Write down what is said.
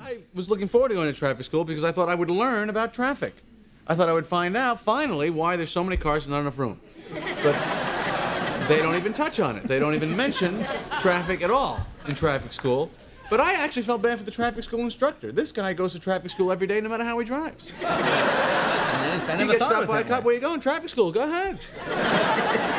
I was looking forward to going to traffic school because I thought I would learn about traffic. I thought I would find out, finally, why there's so many cars and not enough room. But they don't even touch on it. They don't even mention traffic at all in traffic school. But I actually felt bad for the traffic school instructor. This guy goes to traffic school every day no matter how he drives. Yes, I He never gets thought stopped of by a it that cop. way. Where you going? Traffic school. Go ahead.